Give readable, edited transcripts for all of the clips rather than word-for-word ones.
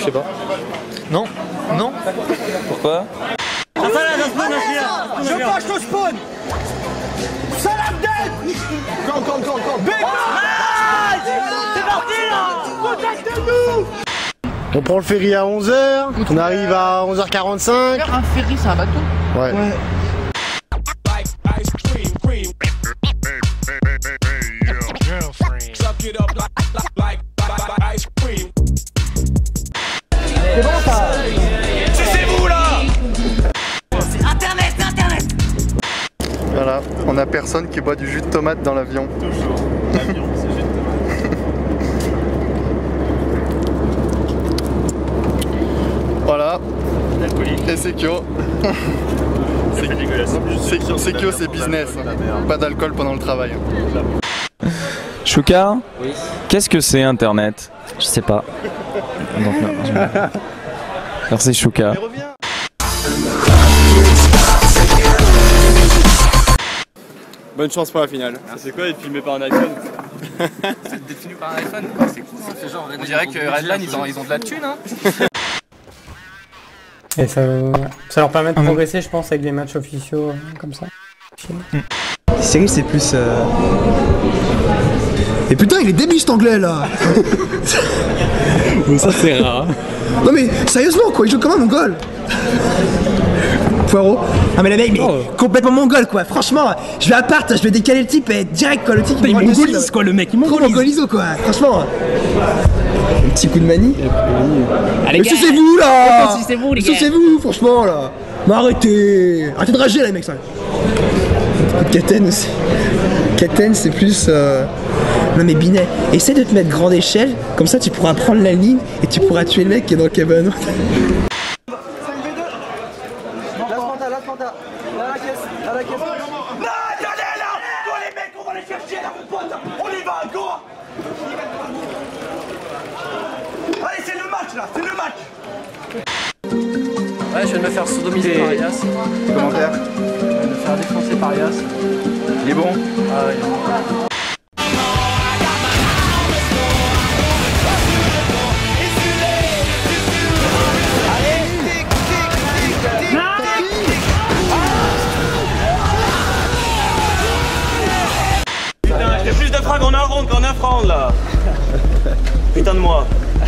sais pas. Non. Non. Pourquoi? Je passe au spawn. Salade dead. C'est parti là. Contactez-nous. On prend le ferry à 11h, on arrive à 11h45. Un ferry, c'est un bateau? Ouais. C'est bon ça. C'est vous là. C'est Internet, c'est Internet. Voilà, on a personne qui boit du jus de tomate dans l'avion. Toujours. L'avion, c'est jus de tomate. Voilà. Alcoolique. Et Sekio. Sekio, c'est business. Pas d'alcool pendant le travail. Chouka, oui. Qu'est-ce que c'est Internet? Je sais pas. Donc, non, merci Chouka. Bonne chance pour la finale. C'est quoi être filmé par un iPhone? C'est filmé par un iPhone? C'est cool, hein. C'est genre, on dirait que Redline, ils ont de la thune, hein. Et ça leur permet de progresser, je pense, avec les matchs officiaux comme ça. Cyril, c'est plus. Et putain, il est débile cet anglais là. Bon, ça c'est rare. Non mais sérieusement quoi, il joue comme un mongol. Poirot. Ah mais le mec, mais complètement mongol quoi. Franchement, je vais à part, je vais décaler le type et direct quoi. Le type Il mongolise quoi, le mec, il mongolise quoi. Franchement. Un petit coup de manie. Allez, mais c'est vous là. C'est vous les gars. C'est vous, franchement là. Mais arrêtez de rager là les mecs ça. Un coup de Katen aussi. Katen c'est plus. Non mais Binet, essaie de te mettre grande échelle, comme ça tu pourras prendre la ligne et tu pourras tuer le mec qui est dans le cabanon. 5v2. La Fanta. Là, la caisse. Là, la caisse. Non, attendez là. Go les mecs, on va les chercher là, mon pote. On y va, go. Allez, c'est le match là, c'est le match. Ouais, je viens de me faire sodomiser par Elias. Commentaire. Je viens de me faire défoncer par Elias. Il est bon. Ah ouais. J'ai plus de frags en un round qu'en un round là. Putain de moi.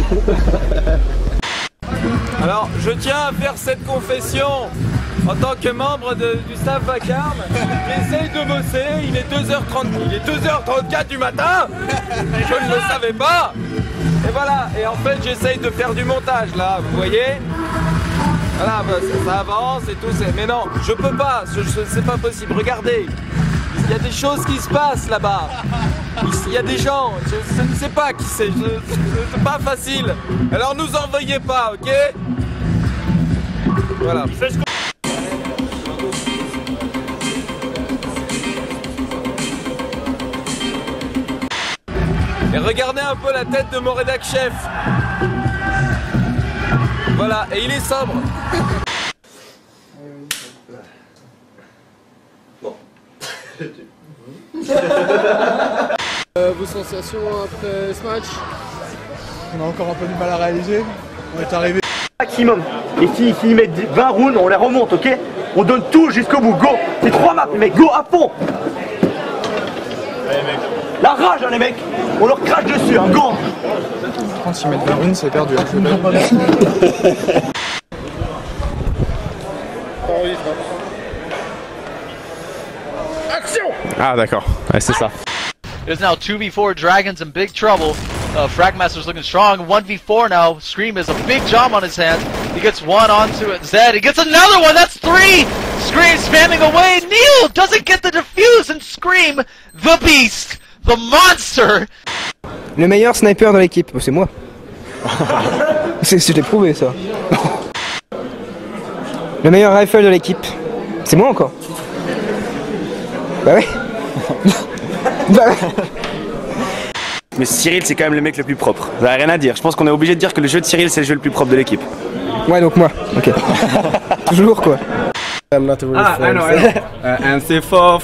Alors, je tiens à faire cette confession en tant que membre du staff vacarme. J'essaye de bosser, il est 2h34 du matin. Je ne le savais pas. Et voilà, et en fait j'essaye de faire du montage là, vous voyez. Voilà, bah, ça avance et tout, mais non, je peux pas, c'est pas possible. Regardez, il y a des choses qui se passent là-bas. Il y a des gens, je ne sais pas qui c'est, c'est pas facile. Alors nous envoyez pas, ok? Voilà. Et regardez un peu la tête de mon rédac chef. Voilà, et il est sobre. Vos sensations après ce match? On a encore un peu du mal à réaliser. On est arrivé. Maximum. Et s'ils mettent 20 rounds, on les remonte, ok? On donne tout jusqu'au bout, go! C'est 3 maps, les mecs, go à fond! La rage, hein, les mecs! On leur crache dessus, hein, go! Quand ils mettent 20 rounds, c'est perdu. Action! Ah d'accord, ouais, c'est ça. There's now 2v4 Dragons in big trouble. Fragmaster's looking strong. 1v4 now. Scream has a big job on his hands. He gets one onto it. Zed. He gets another one. That's 3. Scream spamming away. Neil doesn't get the defuse, and Scream, the beast, the monster. Le meilleur sniper dans l'équipe, c'est moi. Je l'ai prouvé ça. Le meilleur rifle de l'équipe, c'est moi encore. Bah ouais. Bah ouais. Mais Cyril, c'est quand même le mec le plus propre. Ça n'a rien à dire. Je pense qu'on est obligé de dire que le jeu de Cyril, c'est le jeu le plus propre de l'équipe. Ouais, donc moi. Ok. Toujours quoi. And c'est fort.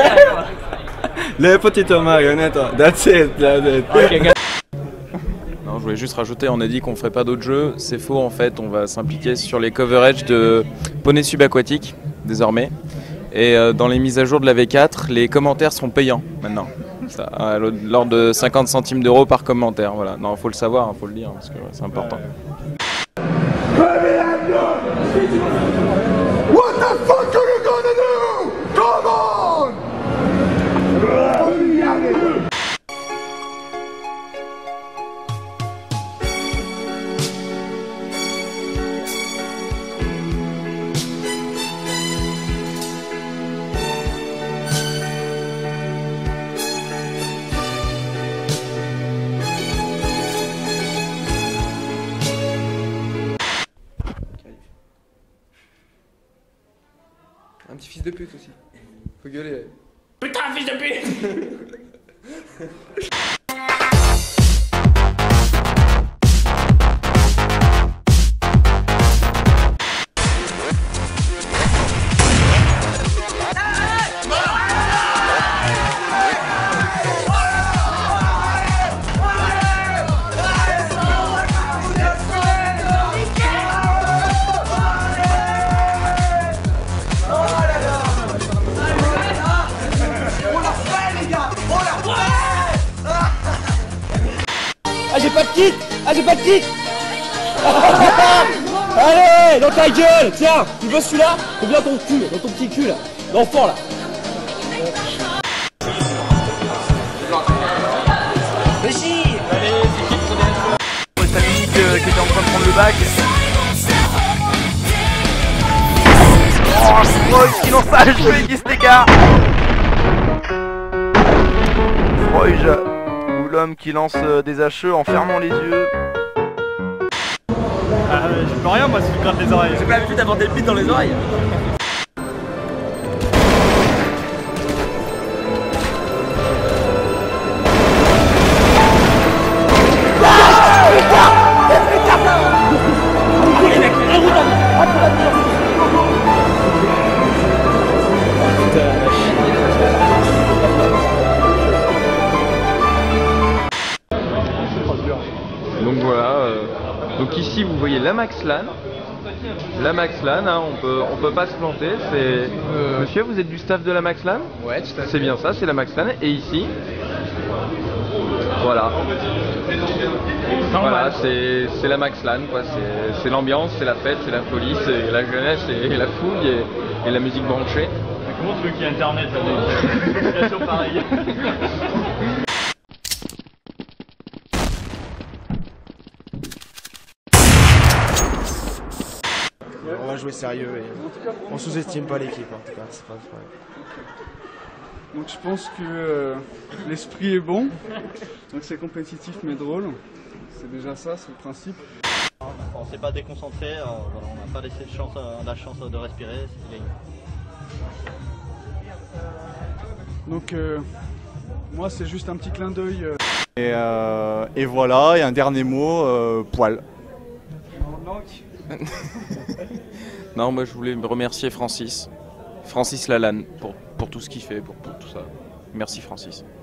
Les petites marionnettes. That's it. Non, je voulais juste rajouter, on a dit qu'on ferait pas d'autres jeux, c'est faux en fait, on va s'impliquer sur les coverages de poney subaquatique désormais. Et dans les mises à jour de la V4, les commentaires seront payants maintenant. Ça, à l'ordre de 50 centimes d'euros par commentaire, voilà. Non, faut le savoir, faut le dire, parce que c'est important. What the fuck are you gonna do? Come on! Un petit fils de pute aussi. Faut gueuler. Putain, fils de pute! Ah j'ai pas de kit! Ah j'ai pas de kit! Allez, dans ta gueule! Tiens, tu veux celui-là? Fais bien ton cul, dans ton petit cul là, l'enfant là! Mais si! Allez, c'est qui le premier Stanisik qui était en train de prendre le bac. Oh, c'est Freud qui lance ça, le jeu qui se dégage. Freud, ou l'homme qui lance des HE en fermant les yeux. Ah, je peux rien moi si tu grattes les oreilles. J'ai pas l'habitude d'avoir des bites dans les oreilles! Donc voilà, donc ici vous voyez la Maxlan. La Maxlan, hein, on peut pas se planter, c'est... Monsieur, vous êtes du staff de la Maxlan? Ouais, tout à fait. C'est bien ça, c'est la Maxlan. Et ici, voilà. Voilà, c'est la Maxlan, quoi. C'est l'ambiance, c'est la fête, c'est la folie, c'est la jeunesse et la fougue et la musique branchée. Comment tu veux qu'il y ait internet avec une situation pareille? On va jouer sérieux et on sous-estime pas l'équipe en tout cas, c'est pas vrai. Donc je pense que l'esprit est bon, donc c'est compétitif mais drôle, c'est déjà ça, c'est le principe. On s'est pas déconcentré, voilà, on n'a pas laissé la chance de respirer, c'est gagné. Donc moi c'est juste un petit clin d'œil. Et voilà, et un dernier mot, poil. Non, moi je voulais remercier Francis Lalanne pour tout ce qu'il fait, pour tout ça. Merci Francis.